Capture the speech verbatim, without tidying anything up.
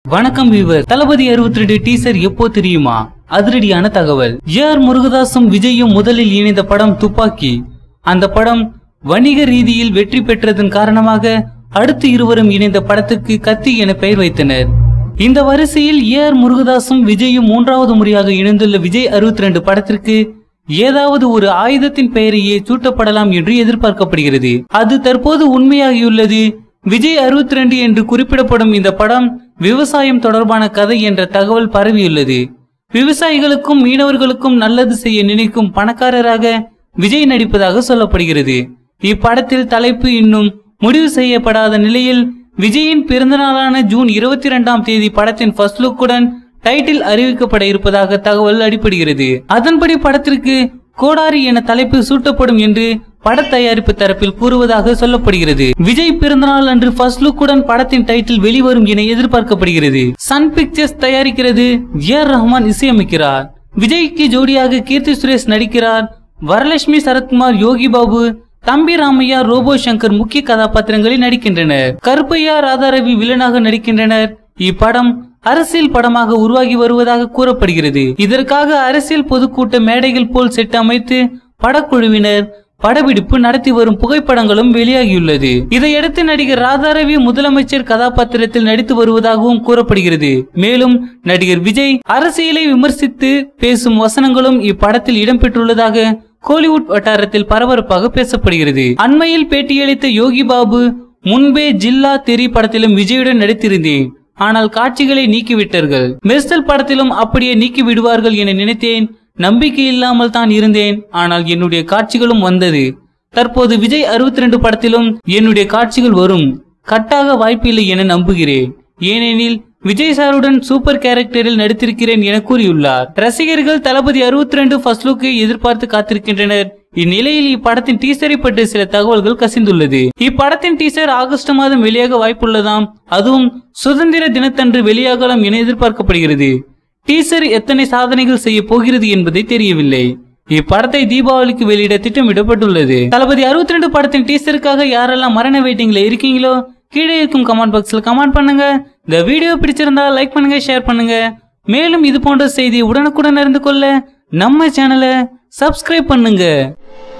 வணக்கம் வீவர். தளபதி அறுபத்தி ரெண்டு டீசர் எப்போ தெரியுமா? அதிரடியான தகவல். ஏ ஆர் முருகதாசும் விஜயும் முதலில் இணைந்த படம் துப்பாக்கி. அந்த படம் வணிக ரீதியில் வெற்றி பெற்றதன் காரணமாக அடுத்து இருவரும் இணைந்த படத்துக்கு கத்தி என பெயர் வைத்தனர். இந்த வரிசையில் ஏ ஆர் முருகதாசும் விஜயும் மூன்றாவது முறையாக இணைந்துள்ள விஜய் அறுபத்தி ரெண்டு படத்திற்கு ஏதாவது ஒரு ஆயுதத்தின் பெயரையே சூட்டப்படலாம் என்று எதிர்பார்க்கப்படுகிறது. அது தற்போது உண்மையாகியுள்ளது. விஜய் அறுபத்தி ரெண்டு என்று குறிப்பிடப்படும் இந்த படம் விவசாயம் தொடர்பான கதை என்ற தகவல் பரவியுள்ளது. விவசாயிகளுக்கும் மீனவர்களுக்கும் நல்லது செய்ய நினைக்கும் பணக்காரராக விஜய் நடிப்பதாக சொல்லப்படுகிறது. இப்படத்தில் தலைப்பு இன்னும் முடிவு செய்யப்படாத நிலையில் விஜயின் பிறந்தநாளான ஜூன் இருபத்தி இரண்டாம் தேதி படத்தின் ஃபர்ஸ்ட் லுக்குடன் டைட்டில் அறிவிக்கப்பட இருப்பதாக தகவல் அடிபடுகிறது. அதன்படி படத்திற்கு கோடாரி என தலைப்பு சூட்டப்படும் என்று பட தயாரிப்பு தரப்பில் கூறுவதாக சொல்லப்படுகிறது. விஜய் பிறந்தநாள் அன்று ஃபர்ஸ்ட் லுக்குடன் படத்தின் டைட்டில் வெளிவரும் என எதிர்பார்க்கப்படுகிறது. சன் பிக்சர்ஸ் தயாரிக்கிறது. ஏ ஆர் ரஹ்மான் இசையமைக்கிறார். விஜய்க்கு ஜோடியாக கீர்த்தி சுரேஷ் நடிக்கிறார். வரலட்சுமி, சரத்குமார், யோகி பாபு, தம்பி ராமையா, ரோபோ சங்கர் முக்கிய கதாபாத்திரங்களில் நடிக்கின்றனர். கருப்பையா, ராதாரவி வில்லனாக நடிக்கின்றனர். இப்படம் அரசியல் படமாக உருவாகி வருவதாக கூறப்படுகிறது. இதற்காக அரசியல் பொதுக்கூட்ட மேடைகள் போல் செட் அமைத்து படக்குழுவினர் படப்பிடிப்பு நடத்தி வரும் புகைப்படங்களும் வெளியாகியுள்ளது. இதையடுத்து நடிகர் ராதாரவி முதலமைச்சர் கதாபாத்திரத்தில் நடித்து வருவதாகவும் கூறப்படுகிறது. மேலும் நடிகர் விஜய் அரசியலை விமர்சித்து பேசும் வசனங்களும் இப்படத்தில் இடம்பெற்றுள்ளதாக கோலிவுட் வட்டாரத்தில் பரபரப்பாக பேசப்படுகிறது. அண்மையில் பேட்டியளித்த யோகி பாபு, முன்பே ஜில்லா தெரி படத்திலும் விஜயுடன் நடித்திருந்தேன், ஆனால் காட்சிகளை நீக்கிவிட்டார்கள். மெர்சல் படத்திலும் அப்படியே நீக்கி விடுவார்கள் என நினைத்தேன். நம்பிக்கை இல்லாமல் தான் இருந்தேன், ஆனால் என்னுடைய காட்சிகளும் வந்தது. தற்போது விஜய் அறுபத்தி ரெண்டு படத்திலும் என்னுடைய காட்சிகள் வரும். கட்டாக வாய்ப்பில்லை என நம்புகிறேன். ஏனெனில் விஜய் சாருடன் சூப்பர் கேரக்டரில் நடித்திருக்கிறேன் என கூறியுள்ளார். ரசிகர்கள் தளபதி அறுபத்தி ரெண்டு ஃபர்ஸ்ட் லுக்கை எதிர்பார்த்து காத்திருக்கின்றனர். இந்நிலையில் இப்படத்தின் டீசரை பற்றி சில தகவல்கள் கசிந்துள்ளது. இப்படத்தின் டீசர் ஆகஸ்ட் மாதம் வெளியாக வாய்ப்புள்ளதாம். அதுவும் சுதந்திர தினத்தன்று வெளியாகலாம் என எதிர்பார்க்கப்படுகிறது. டீசர் எத்தனை சாதனைகள் செய்ய போகிறது என்பதை தெரியவில்லை. இப்படத்தை தீபாவளிக்கு வெளியிட திட்டமிடப்பட்டுள்ளது. தளபதி அறுபத்தி ரெண்டு படத்தின் டீசருக்காக யாரெல்லாம் மரண வெயிட்டிங்ல இருக்கீங்களோ கீழே இருக்கும் கமெண்ட் பாக்ஸ்ல கமெண்ட் பண்ணுங்க. இந்த வீடியோ பிடிச்சிருந்தா லைக் பண்ணுங்க, ஷேர் பண்ணுங்க. மேலும் இது போன்ற செய்தி உடனுக்குடன் அறிந்து கொள்ள நம்ம சேனலை சப்ஸ்கிரைப் பண்ணுங்க.